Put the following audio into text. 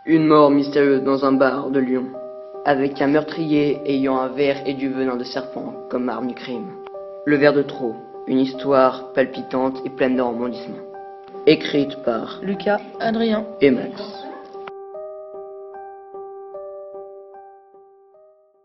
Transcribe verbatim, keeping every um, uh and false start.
Une mort mystérieuse dans un bar de Lyon, avec un meurtrier ayant un verre et du venin de serpent comme arme du crime. Le verre de trop, une histoire palpitante et pleine de rebondissements. Écrite par Lucas, Adrien et Max.